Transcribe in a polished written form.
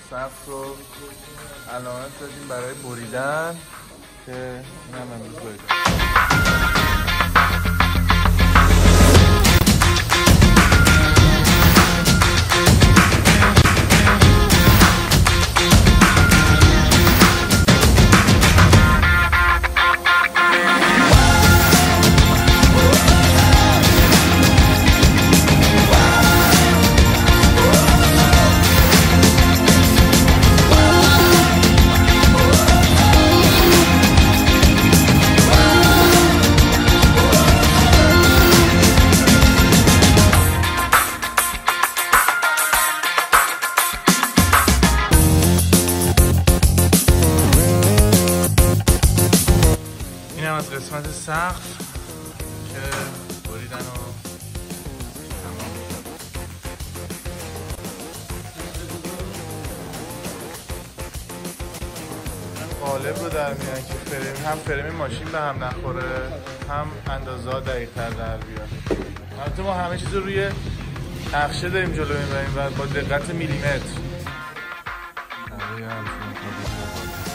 سقف رو علامت دادیم برای بریدن که این هم امروز بریدن. از قسمت سقف که بریدن و تمام قالب رو در میان که هم فریم ماشین به هم نخوره هم اندازه ها دقیق تر در بیاد. البته ما همه چیز رو روی نقشه داریم جلو میبریم و با دقت میلیمتر.